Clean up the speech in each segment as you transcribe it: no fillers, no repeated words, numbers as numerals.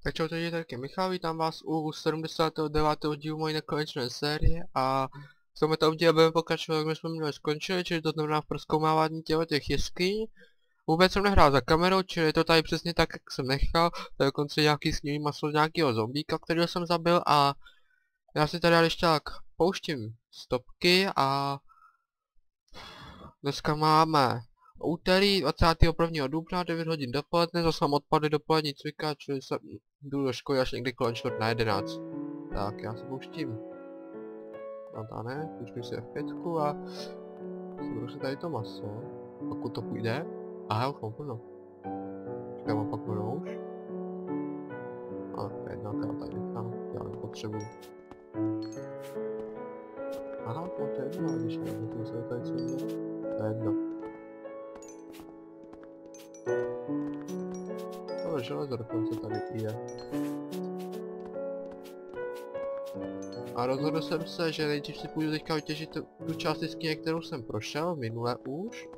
Tak čau, tady je taky Michal, vítám vás u 79. dílu mojí nekonečné série a v tomto díle budeme pokračovat, jak jsme měli skončili, čili to znamená v prozkoumávání těch jeskyň. Vůbec jsem nehrál za kamerou, čili je to tady přesně tak, jak jsem nechal, to je dokonce nějaký sněžný maso nějakého zombíka, kterého jsem zabil a já si tady ještě tak pouštím stopky a dneska máme úterý 21. dubna, 9 hodin dopoledne, zase mám odpady dopolední cvika, čili se jdu do školy až někdy kolem 10:45. Tak, já se pouštím. No ne, pouštím si F5 a budu si tady to maso, pokud to půjde. Aha, už mám plno. Čekaj, mám pak plno už. A to je jedna, která tady nechám, já nepotřebuji. Aha, to je jedno, ale když nevím, se tady co jde. To je jedno. Ale železo dokonce tady jde. A rozhodl jsem se, že nejdřív si půjdu teďka vytěžit tu část jeskyně, kterou jsem prošel minule už.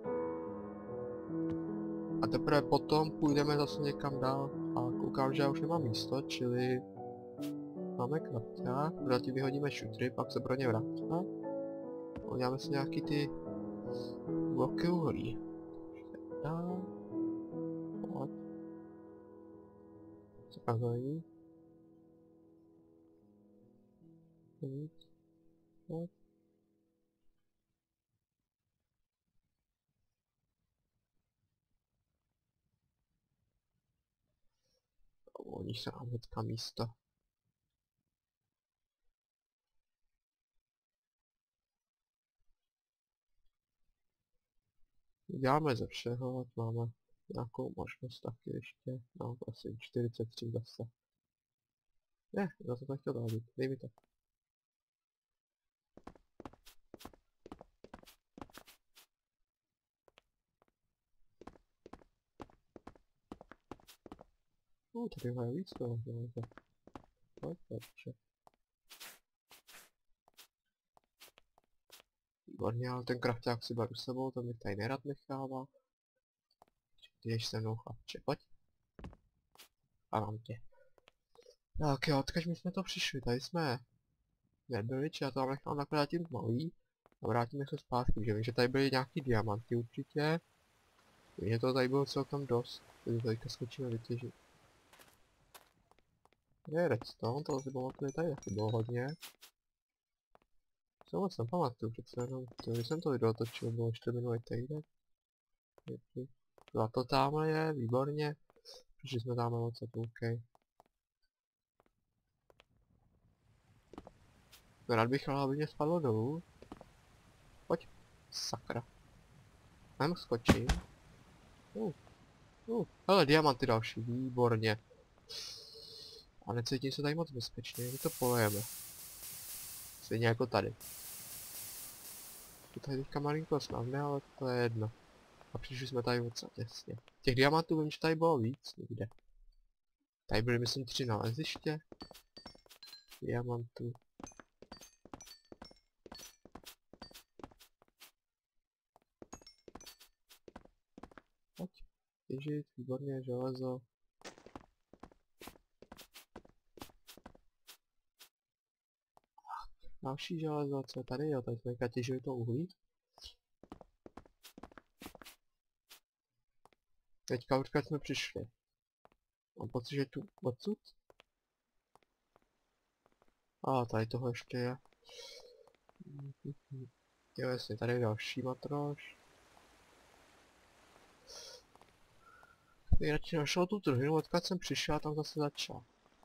A teprve potom půjdeme zase někam dál a koukám, že já už nemám místo, čili máme krafťák, zatím vyhodíme šutry, pak se pro ně vrátíme. Uděláme si nějaký ty bloky uhlí. Dál. Pojď. Co tam zají? Nic. Pojď. Oni se nám hnedka místa. Děláme ze všeho, ať máme nějakou možnost taky ještě. No, prosím, 43 zase. Ne, zase to chtěl dát, dej mi to. Tady má víc toho, děláte. Pojď, pojď. Výborně, ale ten krafťák si beru s sebou, to bych tady nerad nechává. Ty jdeš se mnou, chlapče, pojď. A mám tě. Tak jo, odkaž my jsme to přišli, tady jsme nebyli, či já to vám nechám nakonec tím malý. A vrátíme se zpátky, že vím, že tady byly nějaký diamanty určitě. Vím, že to tady bylo celkem dost, takže teďka skočíme vytěžit. Je redstone, to si pamatuju, tady taky bylo hodně. Co moc nepamatuju, přece jenom, když jsem to video točil, bylo ještě minulý týden. Zlato tamhle je, výborně. Přišli jsme tamhle odsud, OK. Rád bych ale, aby mě spadlo dolů. Pojď, sakra. Mám skočím. Hele, diamanty další, výborně. A necítím se tady moc bezpečně, my to polejeme. Stejně jako tady. To tady teďka malinko snadné, ale to je jedno. A přišli jsme tady odsud, jasně. Těch diamantů vím, že tady bylo víc někde. Tady byly myslím 3 naleziště. Diamantů. Pojď, těžit, výborně, železo. Další železo, co je tady, jo, tady jsme těžili to uhlí. Teďka odkud jsme přišli. Mám pocit, že tu odsud? A tady toho ještě je. Jo, jasně, tady je další matroš. Radši našel tu trhinu, odkud jsem přišel a tam zase začal.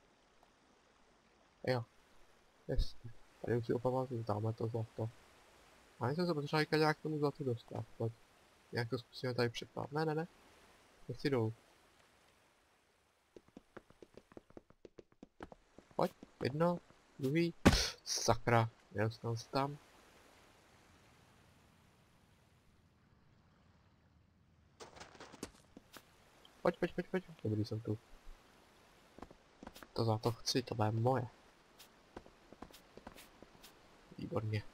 Jo. Jasně. Tady už si opamatuju, dáme to zlato. A já jsem se potřeba nějak k tomu zlatu dostat, pojď. Nějak to zkusíme tady přepát. Ne. Nechci dolů. Pojď, jedno, druhý. Sakra, nedostanu se tam. Pojď. Dobrý, jsem tu. To za to chci, to bude moje. Výborně.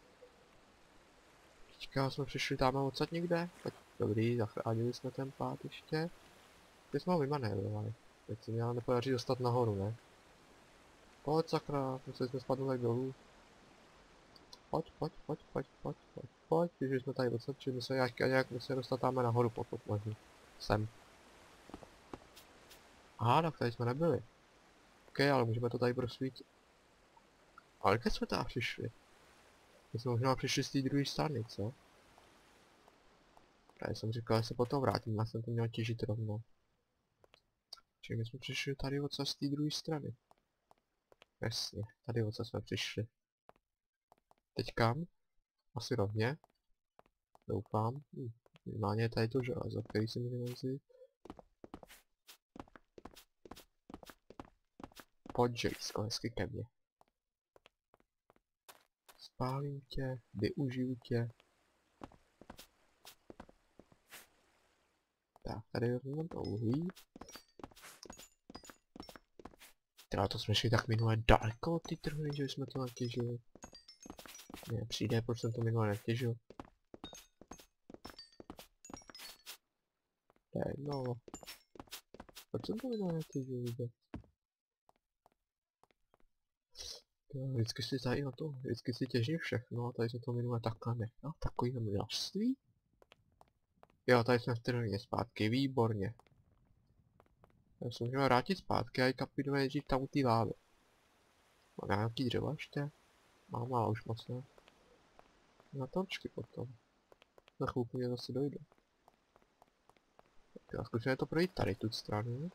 Teďka jsme přišli tam odsad někde. Pojď, dobrý, zachránili jsme ten pád ještě. Kde jsme ho vymanévrovali. Teď se mi ale nepodaří dostat nahoru, ne? Pojď sakra, museli jsme spadnout tak dolů. Pojď, když jsme tady odsačili, my se nějak musíme dostat tam nahoru, pokud možná. Sem. Aha, tak tady jsme nebyli. Ok, ale můžeme to tady prosvítit. Ale kde jsme tam přišli? My jsme možná přišli z té druhé strany, co? Tady jsem říkal, že se potom vrátím, já jsem to měl těžit rovnou. Čili my jsme přišli tady odsaď z té druhé strany. Jasně, tady odsaď jsme přišli. Teď kam? Asi rovně. Doufám. Minimálně je tady to železo, který si můžeme vzít. Pojď želízko, hezky ke mně. Spálím tě, využiju tě. Tak, tady vezmeme to uhlí. Teda to jsme šli tak minule daleko od ty trhy, že jsme to natěžili. Mně přijde, proč jsem to minule netěžil. No. Proč jsem to minule netěžil vůbec? Vždycky si tady na to, vždycky si těžím všechno a tady se to minule takhle nechal, takový množství. Jo, tady jsme v trhlině zpátky, výborně. Já se můžeme vrátit zpátky a i kapitujeme nejdřív tam u té lávy. Mám nějaký dřeva ještě? Mám, ale už moc ne. Na torčky potom. Na chvilku mě zase dojde. Tak já zkusíme to projít tady tu stranu.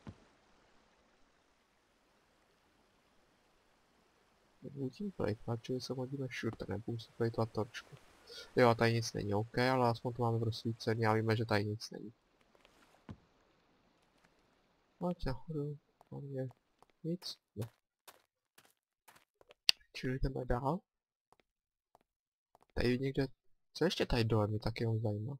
Musím plejtvat, čili se hodíme šurte, nebudu si plejtvat torčku. Jo, a tady nic není, ok, ale aspoň to máme prosvícený a víme, že tady nic není. Pojď nahoru, tam je nic, ne. Čili jdeme dál. Tady někde, co ještě tady dole mě taky jenom zajímá.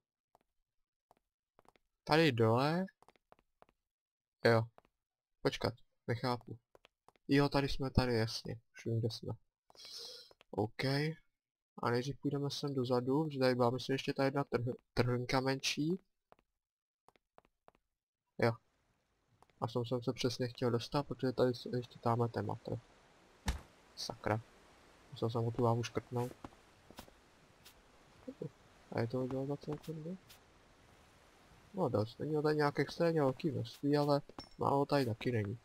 Tady dole. Jo. Počkat, nechápu. Jo, tady jsme, tady jasně, už vím, kde jsme. OK. A nejdřív půjdeme sem dozadu, protože tady byla myslím ještě ta jedna trhnka menší. Jo. A jsem se přesně chtěl dostat, protože tady ještě tamhle ten matr. Sakra. Musel jsem ho tu lávu škrtnout. A je to udělat za celkem. No dost, není ho tady nějak extrémně velký množství, ale málo tady taky není.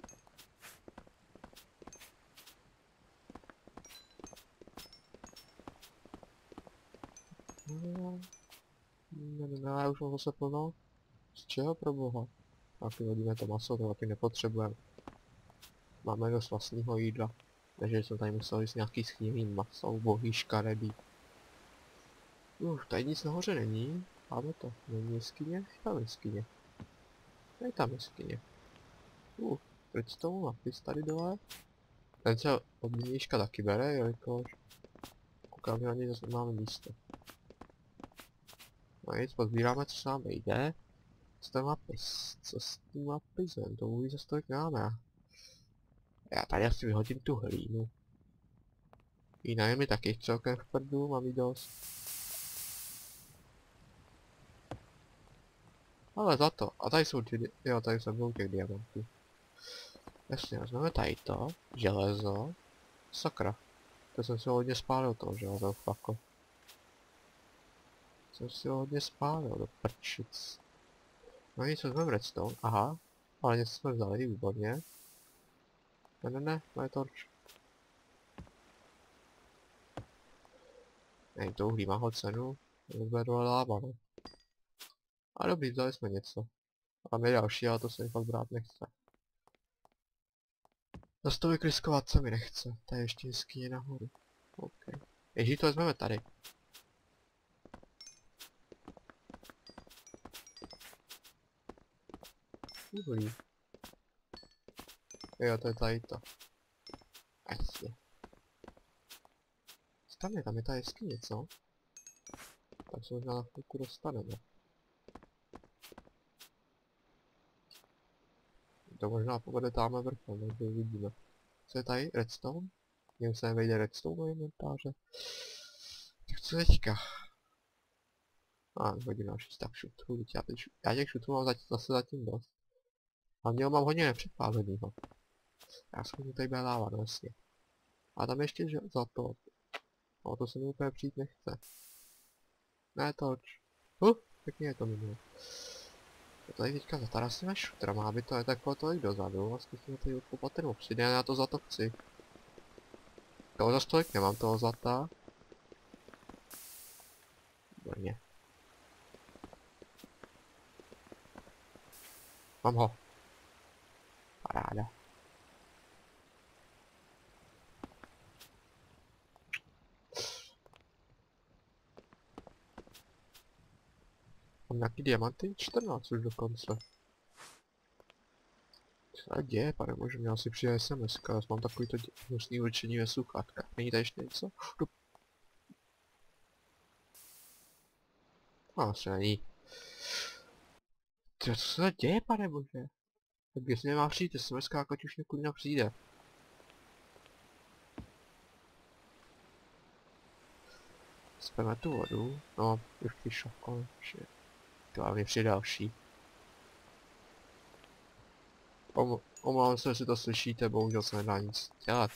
Ne, já už mám zase plno. Z čeho pro boha? Taky hodíme to maso, to taky nepotřebujeme. Máme dost vlastního jídla. Takže jsme tady museli jít nějaký schnilý maso, ubohý, škaredý. Tady nic nahoře není. Máme to. Není jeskyně? Tam jeskyně. Je tam jeskyně. Redstone napis tady dole. Ten se od nížka taky bere, jelikož koukám, že na něj zase máme místo. No nic, pozbíráme, co se nám vejde. Co ten napis? Co s tím napisem? To uhlí zase tolik máme. Já tady asi vyhodím tu hlínu. Jiná je mi taky celkem v prdu, mám jí dost. Ale za to. A tady jsou jo, tady jsou dvou těch diamantů. Jasně, vezmeme tady to. Železo. Sakra. To jsem si ho hodně spálil toho železo, fako. Jsem si ho hodně spálil, do prčic. No nic, vezmeme redstone, aha. Ale něco jsme vzali, výborně. Ne, moje torč. Nej, to uhlí má ho cenu. To bude dole láva, no. A dobrý, vzali jsme něco. A my další, ale to se mi fakt brát nechce. Zase to vykryskovat se mi nechce. Tady ještě jeskyně nahoru. OK. Ježí, to vezmeme tady. Uhlí. Jo, to je tady to. Jasně. Tam je ta jeskyně, co? Tak se možná na chvilku dostaneme. To možná povede tamhle vrchol, takže uvidíme. Co je tady? Redstone? Mně se nevejde redstone do inventáře. Tak co teďka? Hodím další stack šutrů, já těch šutrů mám zase zatím dost. Hlavně ho mám hodně nepřepálenýho. Já jsem mu tady bude láva, no jasně. A tam ještě za to. No to se mi úplně přijít nechce. Ne toč. Pěkně je to minulo. To tady teďka zatarasíme šutra, má by to je takhle tolik dozadu a zkusíme tady odkopat ten obsidian, já to za to chci. Toho za stolik nemám, toho zlata. Výborně. Mám ho. Paráda. Mám nějaký diamanty? 14 už dokonce. Co se děje, pane bože, měl si přijít SMS, já mám takovýto hnusný určení ve sluchátkách. Není tady ještě něco? No, asi není. Co se děje, pane bože? Tak jestli nemá přijít SMS, ať už někud přijde. Speme tu vodu, no, už přišlo konečně. To hlavně přijde další. Omlouvám se, jestli to slyšíte, bohužel se nedá nic dělat.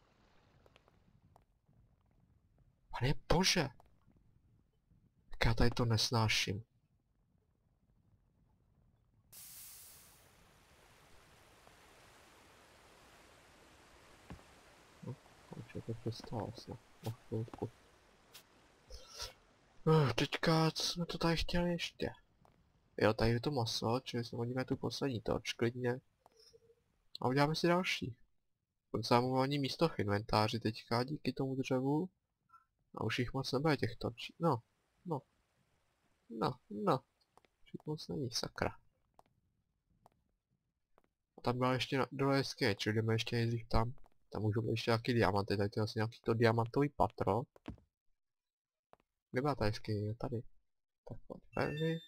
Pane bože! Tak já tady to nesnáším. No, konečně to přestalo snad na chvilku. Teďka, co jsme to tady chtěli ještě? Jo, tady je to maso, čili se hodíme tu poslední toč, klidně. A uděláme si další. Zamování místo v inventáři teďka díky tomu dřevu. A už jich moc nebude těch točí. No. Už jich moc není, sakra. A tam byla ještě dole jeskyně, čili jdeme ještě nejdřív tam. Tam můžou být ještě nějaký diamanty, tady to je asi nějaký to diamantový patro. Kde byla ta jeskyně? Tady. Tak pojď,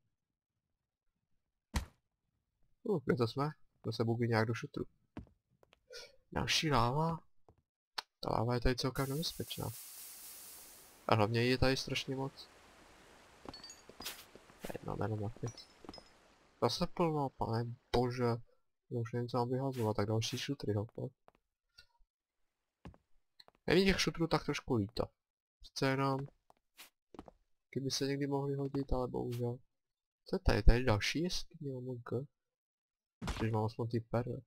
kde to jsme? To se bugy nějak do šutru. Další láva? Ta láva je tady celkem nebezpečná. A hlavně je tady strašně moc. Jedno jméno mapy. Zase plno, pane bože. Už nevím, co mám vyhazovat, tak další šutry, no pojď. Nevím těch šutrů tak trošku líto. Přece jenom... Kdyby se někdy mohli hodit, ale bohužel. Co je tady? Tady je další jeskyně, omg. Když mám aspoň ty perle.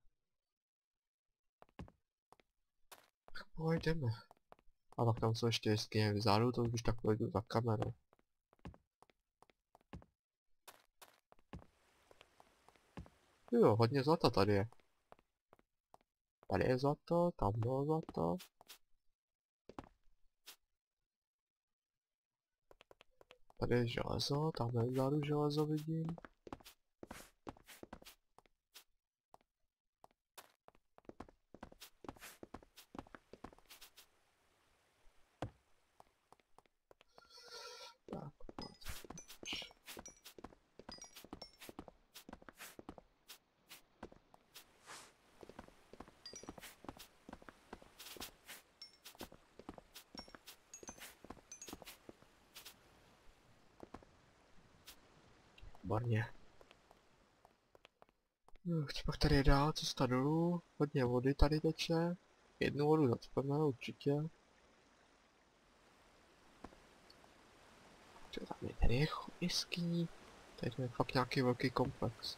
Tak pojdeme. A pak tam jsou ještě jeskyně vzadu, to už tak pojdu za kamerou. Jo, hodně zlata tady je. Tady je zlato, tam bylo zlato. Tady je železo, tam je vzadu železo vidím. Tak, výborně. Pak tady je dál, cesta dolů, hodně vody tady teče. Jednu vodu zacpeme určitě. Co tam je? Tady je jeskyní. Tady je fakt nějaký velký komplex.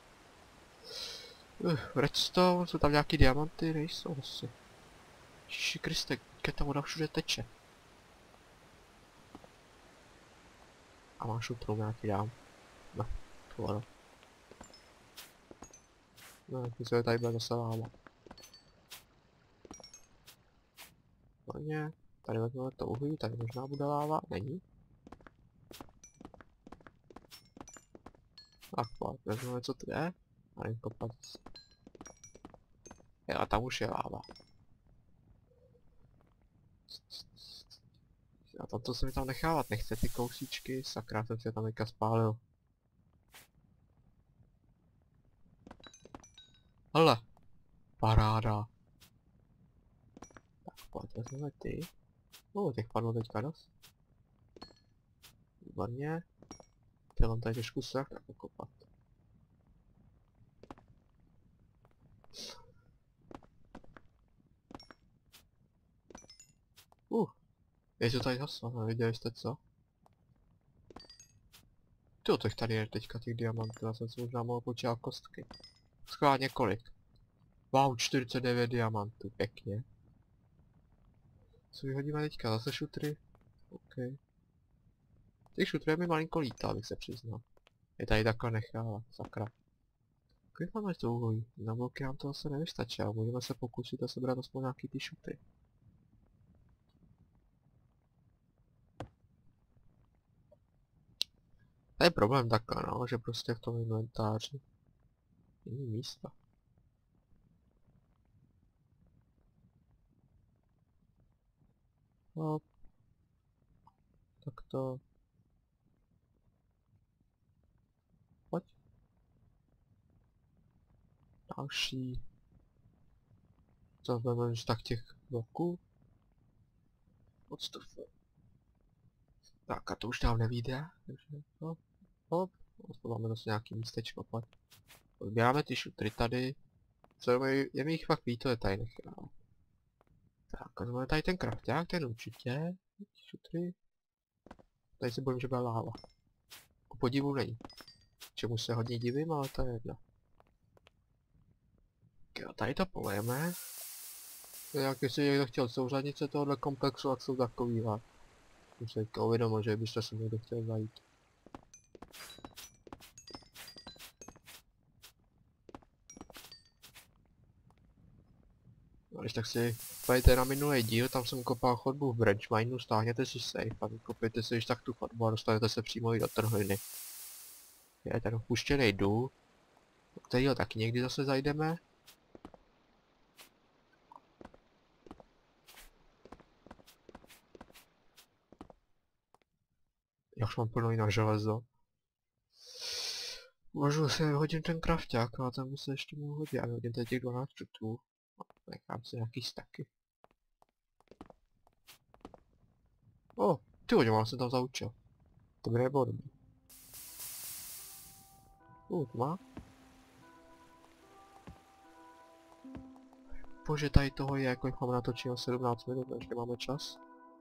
Redstone, jsou tam nějaký diamanty, nejsou asi. Ježiši Kriste, kde ta voda všude teče. A mám šutru nějaký dám. No, to ano. No, myslím, že tady bude zase láva. Hodně. Tady vezmeme to uhlí, tady možná bude láva, není. Ach, pojď, vezmeme co to je. A jen kopat. Jo, a tam už je láva. A to se mi tam nechávat nechce, ty kousíčky, sakra, jsem se tam teďka spálil. Hele, paráda. Tak pojď, vezmeme ty. Těch padlo teďka dost. Výborně. Teď mám tady trošku strach tak pokopat. Je to tady haslo, viděli jste co? Tyjo, těch tady je teďka těch diamantů, já jsem si možná mohl počítat kostky. Schválně kolik? Wow, 49 diamantů, pěkně. Co vyhodíme teďka, zase šutry? OK. Těch šutrů je mi malinko lítá, abych se přiznal. Je tady takhle nechává, sakra. Kolik máme to uhlí? Na bloky nám to asi nevystačí, ale můžeme se pokusit a sebrat aspoň nějaký ty šutry. To je problém takhle, no, že prostě v tom inventáři není místa. Hop. Tak to... Pojď. Další. Co vezmeme tak těch bloků? Odstup. Tak a to už nám nevíde, takže hop, hop. Máme zase nějaký místečko, pojď. Odbíráme ty šutry tady. Co je mi jich fakt líto, je tady nechám. Tak a máme tady ten krafťák, ten určitě. Šutry. Tady se bojím, že byla láva. Ku podivu není. Čemu se hodně divím, ale to je jedno. Jo, tady to polejeme. Jak jestli někdo chtěl souřadit se tohohle komplexu, tak jsou takovýhle. Jsem se teďka uvědomil, že byste se někdo chtěl zajít. No, když tak si pojďte na minulý díl, tam jsem kopal chodbu v branch mineu, stáhněte si safe a vykopěte si již tak tu chodbu a dostanete se přímo i do trhliny. Je ten opuštěný důl, do kterýho taky někdy zase zajdeme. Já už mám plno na železo. Možná si hodím ten krafťák, ale tam by se ještě mohl hodit. Já hodím tady těch 12 čutů. Nechám si nějaký staky. Ty hodím, jsem tam zaučil. To by nebylo dobrý. Tma. Bože, tady toho je, jako jich máme natočeno 17 minut, ještě máme čas.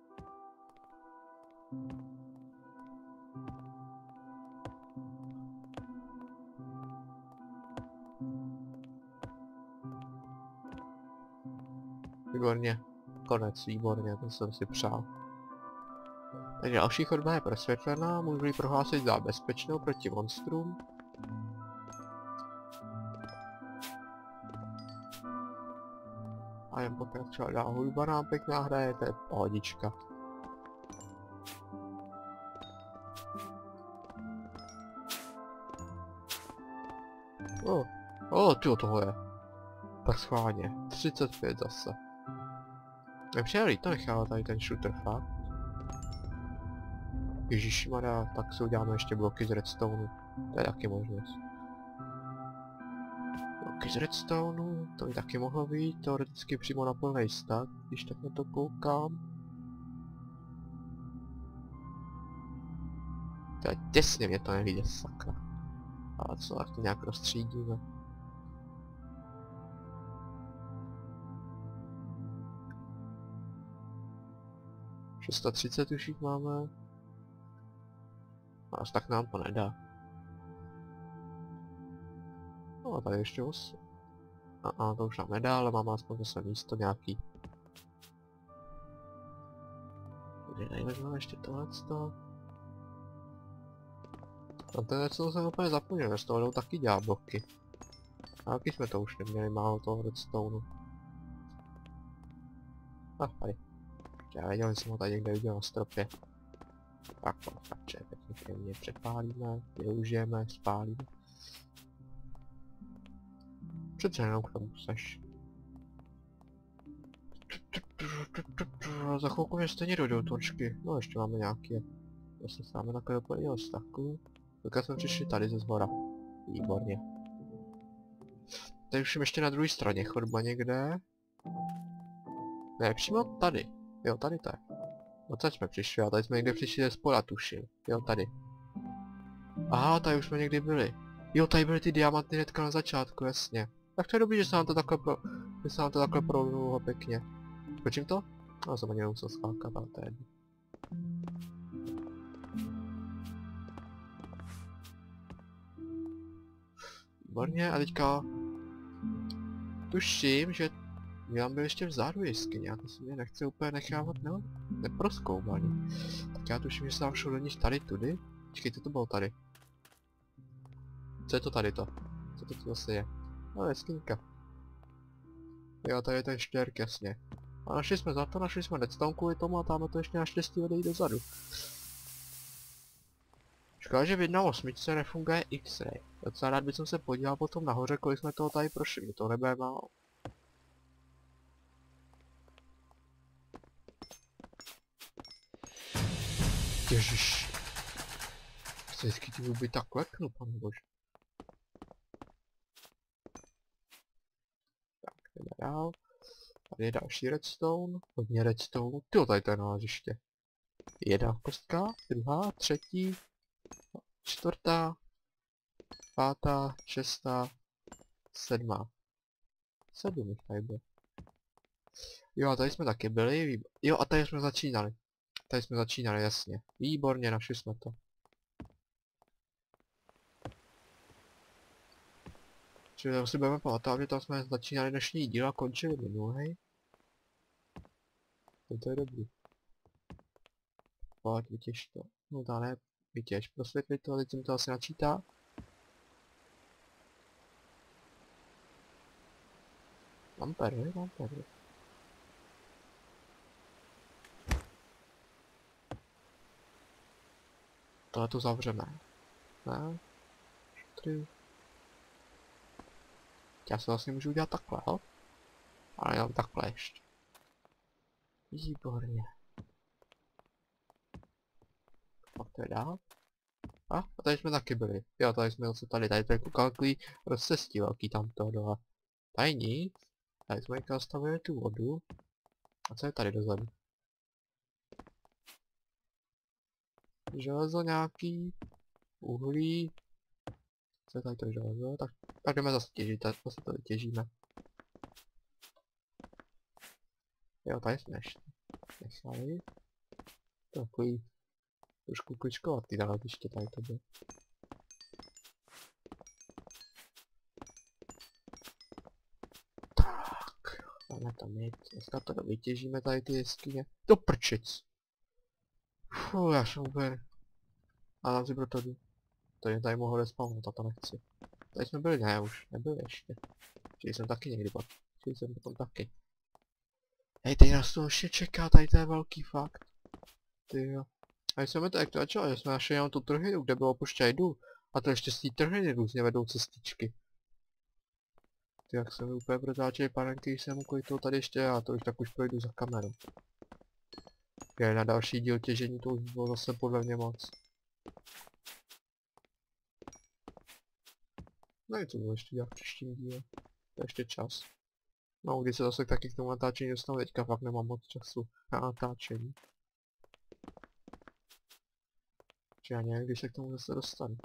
Výborně. Konec, výborně, to jsem si přál. Takže další chodba je prosvětlená, můžu ji prohlásit za bezpečnou proti monstrům. A jen pokračovat dál, hudba nám pěkná hraje, to je pohodička. Tyjo, toho je. Tak schválně, 35 zase. Nepřijeli, to nechává tady ten shooter fakt. Ježišmarja, tak si uděláme ještě bloky z redstone. To je taky možnost. Bloky z redstone, to by taky mohlo být, teoreticky přímo na plný stack, když tak na to koukám. To je těsně, mě to nevíde, sakra. Ale co, tak to nějak rozstřídíme. Šesta 30 už jich máme. Až tak nám to nedá. No, tady ještě 8. To už nám nedá, ale máme aspoň zase místo nějaký. Takže tady vezmeme ještě tohleto. Na ten redstone jsem úplně zapomněl, z toho jdou taky dělat bloky. A taky jsme to už neměli málo toho redstoneu. Tady. Já věděl, že jsem ho tady někde viděl na stropě. Tak pěkně přepálíme, využijeme, spálíme. Přece jenom k tomu seš. Za chvilku mě stejně dojdou točky. No ještě máme nějaký. Vlastně se máme takhle doplnil staku. Takhle jsme přišli tady ze zhora. Výborně. Tady už jsem ještě na druhé straně chodba někde. Ne, přímo tady. Jo, tady to je. Odsaď jsme přišli, a tady jsme někde přišli ze spoda, tuším. Jo, tady. Aha, tady už jsme někdy byli. Jo, tady byly ty diamanty hnedka na začátku, jasně. Tak to je dobrý, že se nám to takhle že se nám to takhle prolnulo pěkně. Počím to? No, jsem ani nemusel skákat, ale to je jedno. Výborně, a teďka... Tuším, že tam byl ještě vzadu jeskyně, já to si mě nechci úplně nechávat neprozkoumaný. Tak já tuším, že jsem šel do nich tady tudy. Počkejte, to bylo tady. Co je to tady to? Co to zase je? No, jeskyňka. Jo, tady je ten štérk, jasně. A našli jsme za to, našli jsme redstone kvůli tomu a tam to ještě naštěstí vede jít dozadu. Škoda, že v 1.8 nefunguje X-ray. Docela rád bych se podíval potom nahoře, kolik jsme toho tady prošli, to nebude málo. Ježiš. Se vždycky ti by tak leknu, pane bože. Tak, jdeme dál. Tady je další redstone, hodně redstone. Tyjo, tady to je naleziště. Jedna kostka, druhá, třetí, čtvrtá, pátá, šestá, sedmá. 7 jich tady bylo. Jo, a tady jsme taky byli, jo, a tady jsme začínali. Tady jsme začínali, jasně. Výborně, našli jsme to. Čili si budeme pamatovat, že tam jsme začínali dnešní díl a končili minulý. To je dobrý. Pojď, vytěž to. No to ne, vytěž, prosvětli to, teď se mi to asi načítá. Mám perly. Tohle to zavřeme. Ne? 4. Já se vlastně můžu udělat takhle, ho? Ale jenom takhle ještě. Výborně. A to je dál. A tady jsme taky byli. Jo, tady jsme zase tady to je takový rozcestí velký tam toho dole. Tady nic. Tady jsme někde zastavili tu vodu. A co je tady dozadu? Železo nějaký. Uhlí. Co je tady to železo? Tak jdeme zase těžit, zase to vytěžíme. Jo, tady jsme ještě nechali. Takový trošku kličkovatý naleziště tady to bylo. Tak, dáme tam jít. Dneska to vytěžíme tady ty jeskyně. Do prčic! Fuh, já jsem úplně... A na Zibrotodu. To je tady mohl respawnovat, a to nechci. Tady jsme byli, ne už, nebyli ještě. Čili jsem taky někdy pak. Čili jsem potom taky. Hej, teď nás to ještě čeká, tady to je velký fakt. Tyjo. A jsme to jak to začalo, že jsme našli jenom tu trhynu, kde bylo pušťaj důl. A to ještě z té trhyny různě vedou cestičky. Ty jak se mi úplně protáčeli panenky, když jsem kolik toho tady ještě já, to už tak už projdu za kamerou. Je na další díl těžení, to už bylo zase podle mě moc. No i to bylo ještě dělat v příštím díle. To je ještě čas. No, když se zase taky k tomu natáčení dostanu, teďka fakt nemám moc času na natáčení. Či já nějak, když se k tomu zase dostanu.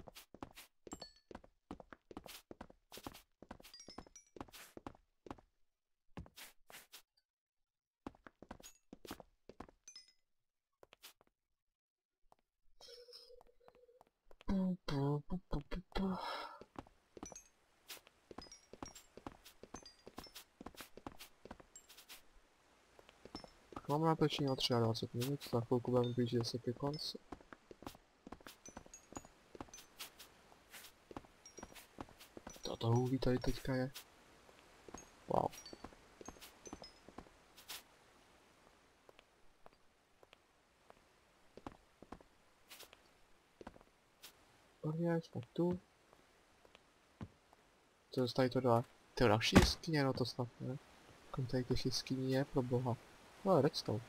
Mám natočení o 23 minut, za chvilku budeme blížit zase ke konci. Toto hůví tady teďka je. Wow. Prvně jsme tu. Co zase tady to dá? Ty další jeskyně, no to snad ne. Kolik tady těch jeskyní je, pro boha. No, redstone.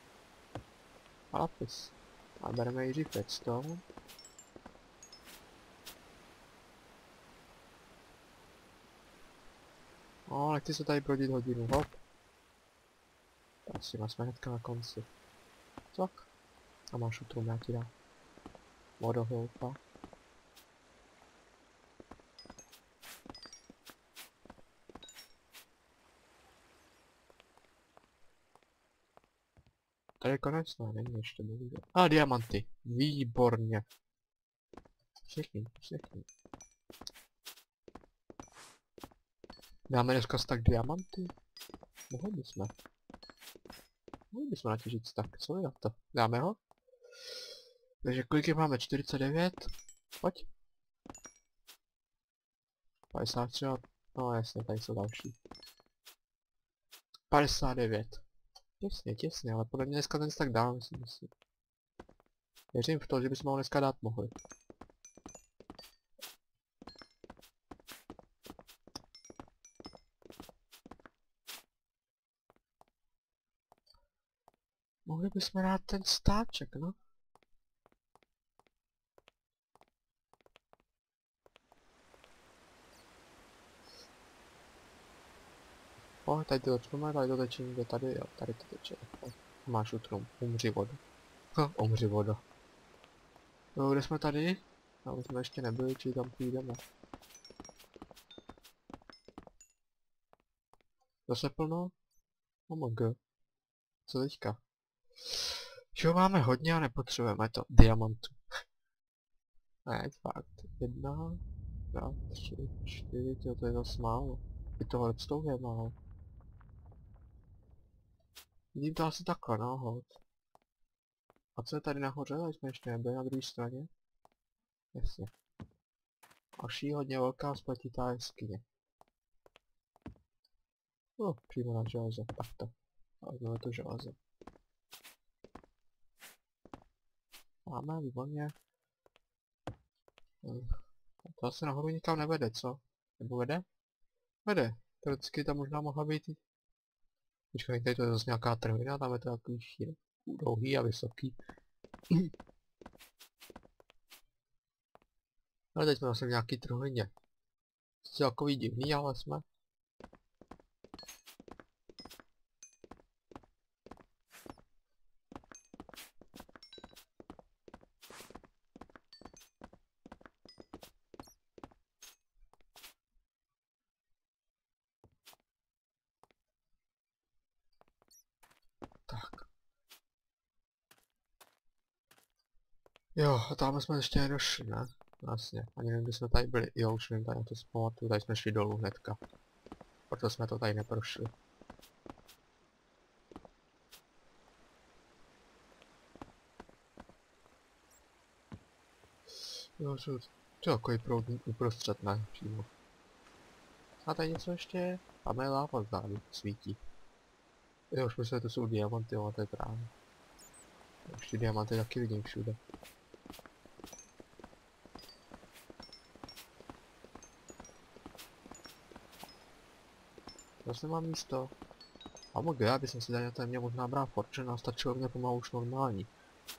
A lapis. A bereme nejdřív redstone. No, nechci se tady brodit hodinu, hop. Asi jsme hnedka na konci. Tak. A máš utrum, já ti dám. Vodohloupa. Tady je konec, ne, není ještě bohužel. A diamanty, výborně. Všechny. Dáme dneska stack diamanty? Mohli bychom natěžit stack, co je na to? Dáme ho? Takže kolik je máme? 49? Pojď. 53, no jasně, tady jsou další. 59. Těsně, ale podle mě dneska ten stack dám, myslím. Věřím v to, že bychom ho dneska dát mohli. Mohli bychom dát ten stáček, no. O, tady to otřeme, tady to teče někde tady, jo, tady to teče. O, máš utrum, umři voda. Umři voda. No, kde jsme tady? No, jsme ještě nebyli, či tam půjdeme. Zase plno? OMG. Co teďka? Čeho máme hodně a nepotřebujeme to. Diamantů. Ne, fakt. 1, 2, 3, 4, to je zase málo. I toho redstone je málo. Vidím to asi takhle, no, hod. A co je tady nahoře? Tady jsme ještě nebyli na druhé straně. Jasně. Další hodně velká spletitá jeskyně. No, přímo na železo, takto. A vezmeme to železo. Máme, výborně. To asi nahoru nikam nevede, co? Nebo vede? Vede. Teoreticky tam možná mohla být. Počkej, tady to je zase nějaká trhlina, tam je to takový dlouhý a vysoký. Ale teď jsme zase v nějaký trhlině. Sice takový divný, ale jsme. Tak. Jo, a tam jsme ještě nedošli, ne? Vlastně, ani nevím, kde jsme tady byli. Jo, už vím, tady na to si pamatuju, tady jsme šli dolů hnedka. Proto jsme to tady neprošli. Jo, to takový proud uprostřed, ne, přímo. A tady něco ještě je? Tam je láva vzadu, svítí. Jo, už myslím, že to jsou diamanty, ale to je právě. Už ty diamanty taky vidím všude. Zase mám místo. A mohl já bych si tady na té měl možná brát fortune a stačilo mě pomalu už normální.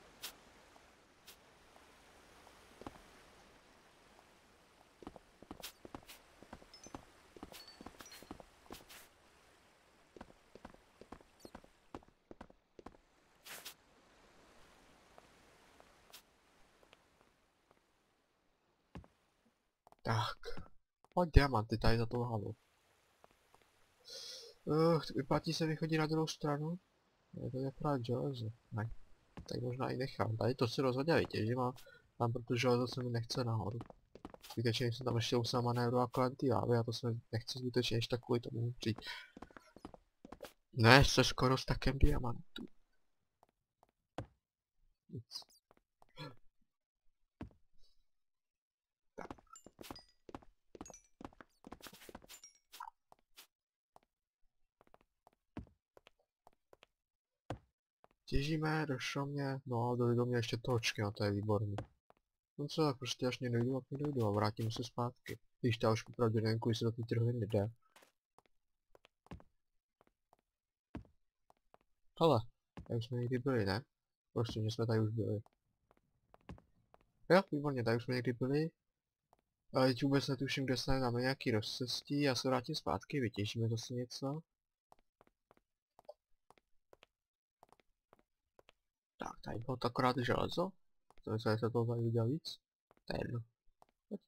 Tak. Pojď diamanty tady za tou hlavou. Vyplatí se vychodit na druhou stranu? Je to právě železo. Ne. Tak možná i nechám. Tady to si rozhodně vytěžím a tam proto železo se mi nechce nahoru. Zbytečně jsem tam ještě usal manévru a kolem ty lávy a to se nechci zbytečně ještě tak kvůli tomu přijít. Ne, se skoro s takem diamantů. Nic. Tak. Těžíme, došlo mě, no a do mě ještě točky, no to je výborný. No co, tak prostě až mě dojdu, tak mě dojdu a vrátím se zpátky. Když já už opravdu nevím, kudy se do té trhoviny jde. Hele, tady už jsme někdy byli, ne? Prostě, že jsme tady už byli. Jo, výborně, tady už jsme někdy byli. Ale teď vůbec netuším, kde se máme nějaký rozcestí, já se vrátím zpátky, vytěžíme zase něco. Tak, tady bylo to akorát železo. To je, se toho tady udělal víc. To je jedno. Pojď.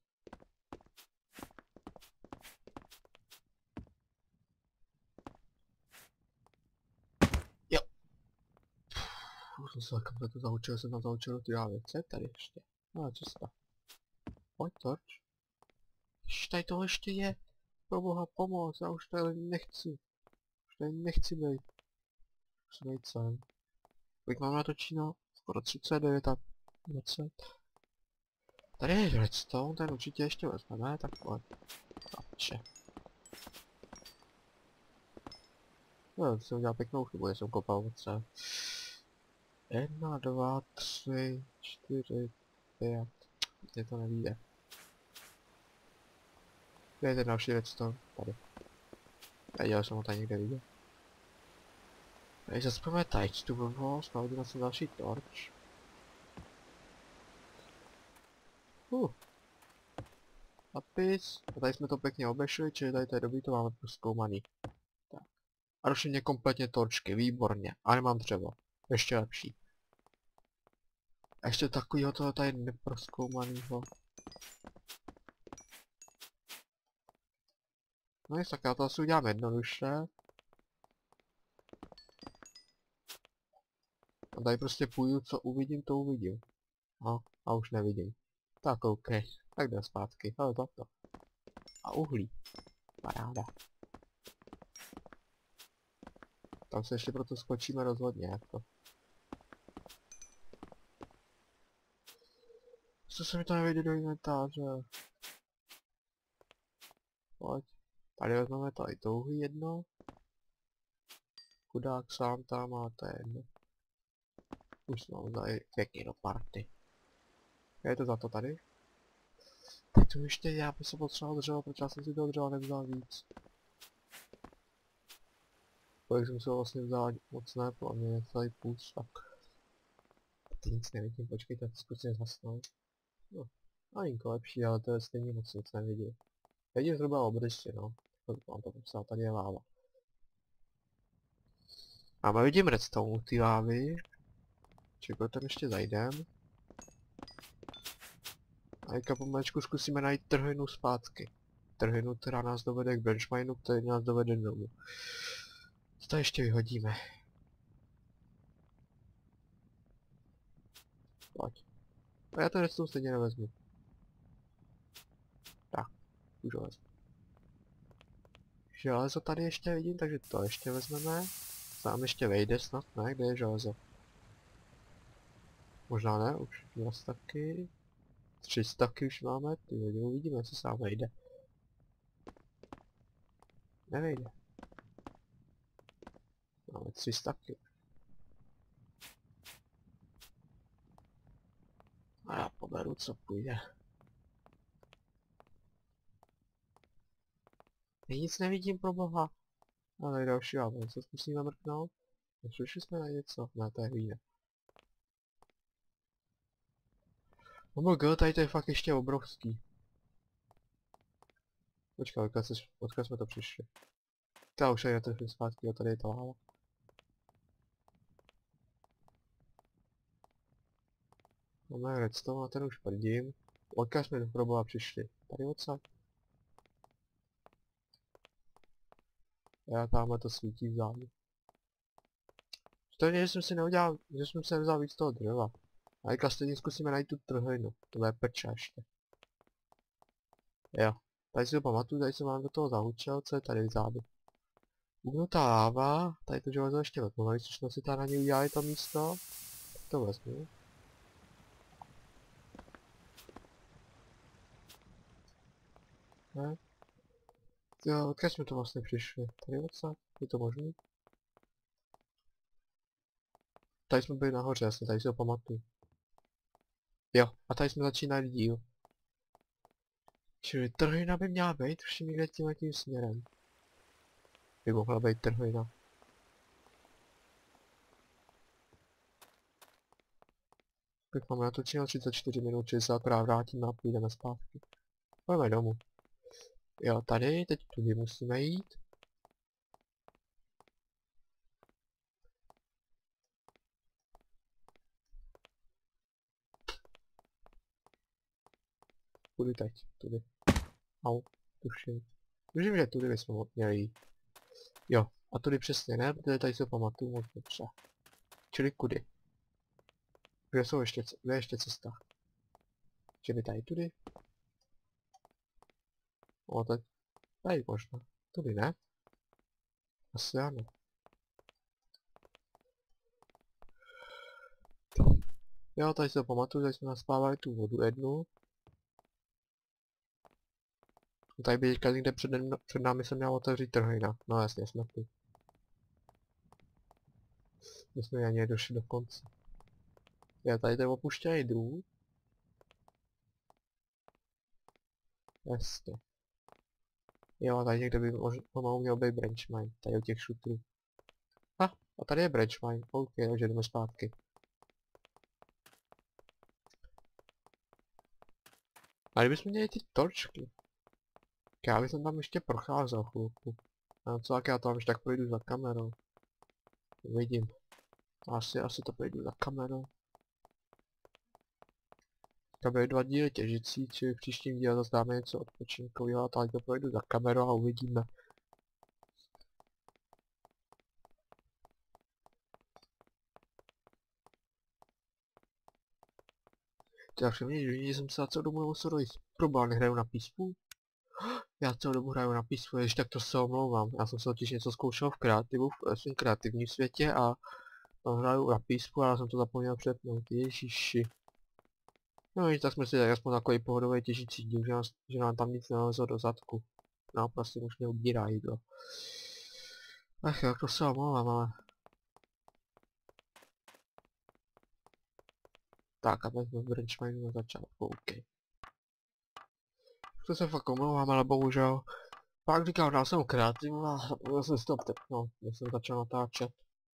Jo. Jsem se kam to zaučil, jsem tam zaučil ty věci, co je tady ještě? No, cesta. Pojď, torč. Ještě tady toho ještě je. Pro boha pomoc, já už tady nechci. Už tady nechci být. Musím být sem. Kolik mám natočeno? Skoro 39 a 20. Tady je redstone, ten určitě ještě vezmeme, tak pojď. Kapče. No, jsem udělal pěknou chybu, že jsem kopal oce. 1, 2, 3, 4, 5. Mně to nevíde. Kde je ten další redstone? Tady. Věděl jsem ho tady někde viděl. Takže zaspíme tady tu blbost, nahodíme se další torč. Napis. A tady jsme to pěkně obešli, čili tady to je dobrý, to máme proskoumaný. Tak. A došly mě kompletně torčky, výborně. A nemám dřevo. Ještě lepší. A ještě takovýho toho tady neproskoumanýho. No nic, tak já to asi udělám jednoduše. A tady prostě půjdu, co uvidím, to uvidím. No, a už nevidím. Tak OK, tak jdem zpátky, ale toto. A uhlí. Paráda. Tam se ještě proto skočíme rozhodně, jako. Co se mi to nevejde do inventáře? Pojď. Tady vezmeme tady to uhlí jedno. Chudák sám tam má to jedno. Už jsme ho dali pěkně do party. Je to za to tady? Teď tu ještě já bych se potřeboval dřevo, protože já jsem si toho dřeva nevzal víc. Kolik jsem si ho vlastně vzal moc ne, pro mě je celý půl, tak. Teď nic nevidím, počkejte, zkusím zhasnout. No, malinko lepší, ale to je stejně moc nic nevidím. Vidím zhruba obrysy, no. Mám to popsat, tady je láva. A vidím redstone u ty lávy. Čekaj, tam ještě zajdem. A teďka pomalečku zkusíme najít trhlinu zpátky. Trhlinu, která nás dovede k benchminu, který nás dovede domů. Co to ještě vyhodíme? Pojď. A já to redstone stejně nevezmu. Tak, už ho vezmu. Železo tady ještě vidím, takže to ještě vezmeme. Sám ještě vejde snad, ne? Kde je železo? Možná ne, už 2 staky. 3 staky už máme, ty uvidíme, jestli sám vejde. Nevejde. Máme 3 staky. A já poberu, co půjde. Nic nevidím, pro boha. Ale další vábel, co zkusíme mrknout? Přišli jsme na něco? Ne, to je hlína. OMG, tady to je fakt ještě obrovský. Počkej, odkud jsme to přišli? Já už tady netrefím zpátky, jo, tady je ta láva. Máme redstone a ten už prdím. Odkud jsme do proboha přišli? Tady odsad. Já tamhle to svítí vzadu. To je, že jsem si neudělal, že jsem se nevzal víc toho dřeva. A teďka stejně zkusíme najít tu trhlinu. To bude prča ještě. Jo. Tady si to pamatuju, tady jsem vám do toho zahučel, co je tady vzadu. Uhnutá láva, tady to železo ještě vezmu, když jsme si tady na něj udělali to místo. Tak to vezmu. Ne? Jo, odkud jsme to vlastně přišli? Tady odsad? Je to možný? Tady jsme byli nahoře, jasně, tady si ho pamatuju. Jo, a tady jsme začínali díl. Čili trhlina by měla být už někde tím směrem. By mohla být trhlina. Tak máme natočeno 34 minut, čili se akorát vrátíme a půjdeme zpátky. Pojďme domů. Jo, tady, teď tudy musíme jít. Kudy teď, tudy. Au, tuším. Tuším, že tudy bychom měli jít. Jo, a tudy přesně ne, protože tady se pamatuju moc dobře. Čili kudy. Kde je ještě cesta? Že by tady tudy? O, tady možná. Tudy ne? Asi ano. Jo, tady se pamatuju, že jsme naspávali tu vodu jednu. Tady by teďka někde před námi se měla otevřít trhojna. No jasně, jsme tu. My jsme ani došli do konce. Já tady ten opuštěný dům. Jasně. Jo, a tady někde by pomalu měl být branch mine, tady u těch šutrů. A tady je branch mine, OK, takže jdeme zpátky. A kdybychom měli ty torčky. Já bych tam ještě procházel chvilku. A co jak já tam ještě tak projdu za kamerou. Uvidím. Asi to projdu za kamerou. To byly 2 díly těžicí, či v příštím díle zase dáme něco odpočinkového, a tady to projdu za kamerou a uvidíme. Já přemýšlím, že jsem se celou dobu musel dojít. Probál, nehraju na písmu? Já celou dobu hraju na písmu, jež tak to se omlouvám. Já jsem se totiž něco zkoušel v svém kreativním světě a tam hraju na písmu, ale já jsem to zapomněl přepnout, ježiši. No víš, tak jsme si dali aspoň takový pohodový těžící díl, že nám tam nic nelezlo do zadku. No, prostě už neubírá jídlo. Ach jo, to se omlouvám, ale... Tak, a teď jsme v branchminu na začátku, OK. To se fakt omlouvám, ale bohužel... Pak říkal, dal jsem kreativu a já jsem si to ptepnul, když jsem začal natáčet.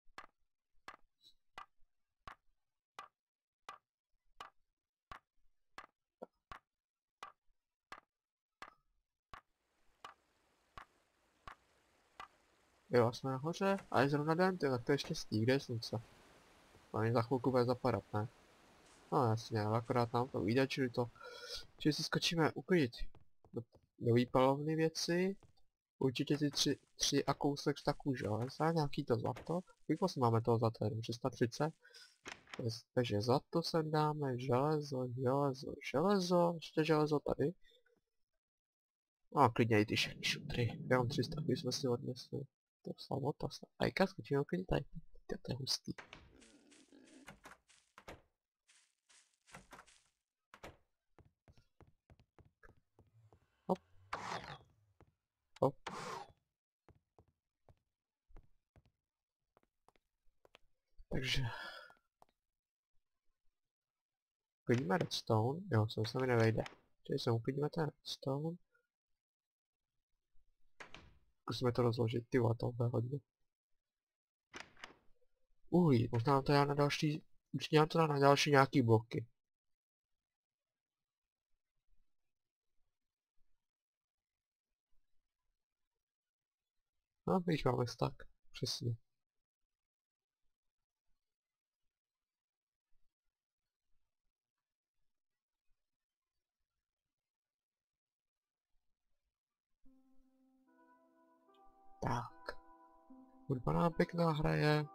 Jo, jsme nahoře a je zrovna den, tak to je štěstí, kde je slunce? Oni za chvilku bude zapadat, ne? No jasně, ale akorát nám to vyjde, čili si skočíme uklidit do výpalovny věci. Určitě ty tři a kousek taků železa, nějaký to zlato. Kolik vlastně máme toho zlata, jenom 330? Takže zlato sem dáme, železo, ještě železo tady. No a klidně i ty všechny šutry, jenom 300 jsme si odnesli. To je slavota, ajka, skočíme uklidit tady, to je hustý. Hop. Hop. Takže... Uklidíme redstone, jo, se mi nevejde. Takže se uklidíme ten redstone. Zkusíme to rozložit, ty to bude hodně. Možná nám to dá na další, určitě nám to dá na další nějaký bloky. No, když máme tak, přesně. Tak. Hudba nám pěkná hraje.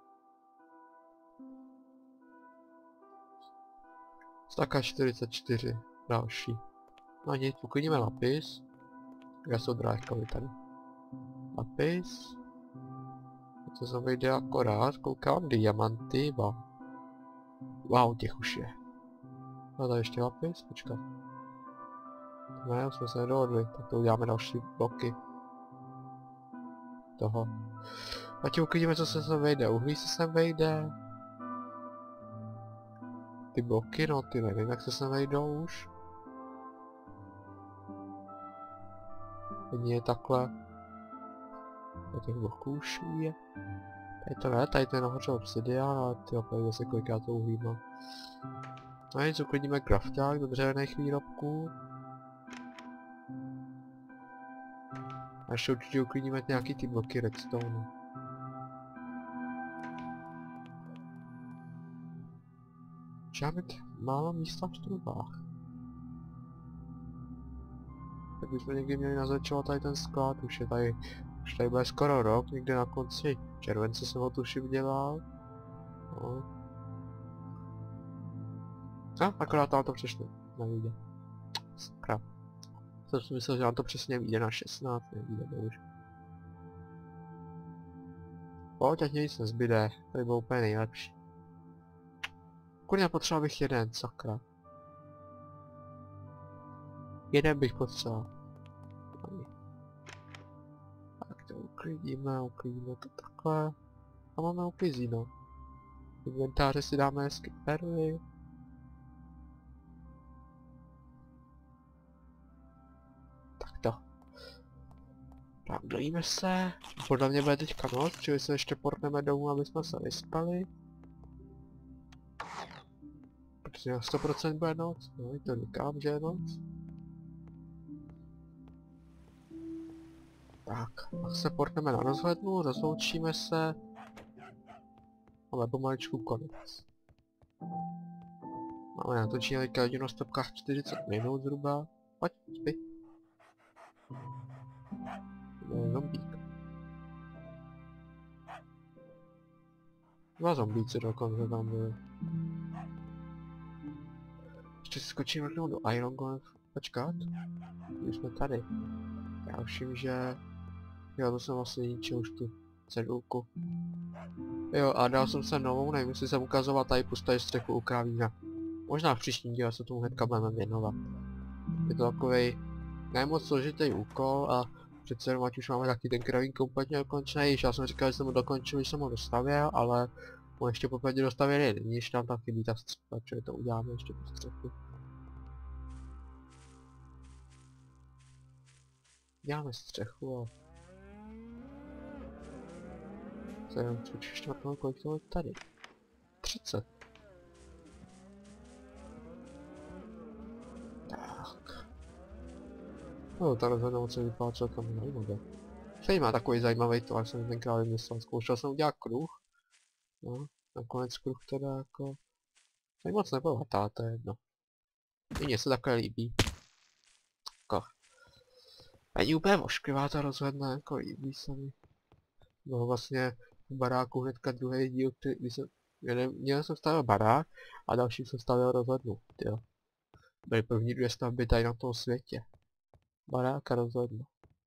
Staka 44, další. No nic, uklidíme lapis. Já jsou drážkami tady. Lapis. Co se vejde akorát, koukám, diamanty, wow, těch už je. No tady ještě lapis, počkat. Ne, už jsme se nedohodli, tak to uděláme další bloky. Toho. A ti uklidíme, co se sem vejde, uhlí se sem vejde. Ty bloky, no ty nevím, jak se sem vejdou už. Není je takhle. Do těch bloků už je. Tady to ne, tady to je nahoře obsidian, ale ty opět zase koliká to uhlí mám. No nic, uklidíme crafták do dřevěných výrobků. A ještě určitě uklidíme nějaký ty bloky redstone. Můžeme mít málo místa v trubách. Tak bychom někdy měli naznačovat tady ten sklad, už tady bude skoro rok, někde na konci července jsem ho tuším dělal. No. Co? Akorát tam to přešlo. Nevíde. Sakra. Jsem si myslel, že nám to přesně vyjde na 16, nevíde, bohužel. Pojď, ať nic nezbyde, to by bylo úplně nejlepší. Kurňa, potřeboval bych jeden, sakra. Jeden bych potřeboval. Tak to uklidíme to takhle. A máme uklizíno. Inventáře si dáme hezky perly. Tak to. Dojíme se. Podle mě bude teďka noc, čili se ještě portneme domů, aby jsme se vyspali. Protože na 100% bude noc, no to říkám, že je noc. Tak, pak se portneme na rozhlednu, rozloučíme se. Máme pomaličku konec. Máme natočení teďka hodinu stopkách 40 minut zhruba. Pojď, spí. Je zombík. Dva zombíci dokonce tam byly. Ještě si skočím rovnou do Iron Golem. Počkat. Už jsme tady. Já už vím, že... Jo, to jsem vlastně ničil už tu cedulku. Jo, a dal jsem se novou, nevím, jestli jsem ukazoval tady pustají střechu u kravína. Možná v příštím díle se tomu hnedka budeme věnovat. Je to takovej nejmoc složitý úkol a přece jenom ať už máme taky ten kravín kompletně dokončený, já jsem říkal, že jsem ho dokončil, když jsem ho dostavěl, ale on ještě poprvé dostavěný není, když tam chybí ta střecha, čili to uděláme ještě tu střechu. Děláme střechu a... Co jenom čtvrtnou, kolik to je tady? 30. Tak. No, ta rozhodnout se vypadá celkem zajímavé. Tady má takový zajímavý to, jak jsem tenkrát vymyslel. Zkoušel jsem udělat kruh. No, nakonec kruh teda jako... Tady moc nebohatá, to je jedno. I mně se takhle líbí. Jako... Není úplně ošklivá ta rozhledna, jako líbí se mi. No vlastně v baráku hnedka druhý díl, když jsem... Měl jsem stavil barák a další jsem stavil rozhlednu, jo. Byly první dvě stavby tady na tom světě. Barák a rozhledna.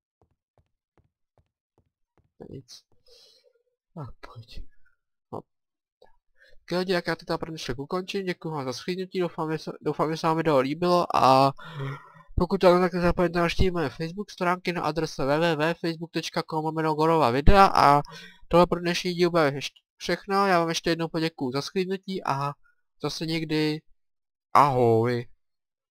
Nic. Tak pojď. No. Tak lidi, jak já teď pro dnešek ukončím, děkuji vám za shlédnutí, doufám, že se vám video líbilo a pokud to tak nezapomeňte navštívit moje Facebook stránky na adrese www.facebook.com/gorová videa tohle pro dnešní díl bude všechno, já vám ještě jednou poděkuju za shlédnutí a zase někdy ahoj.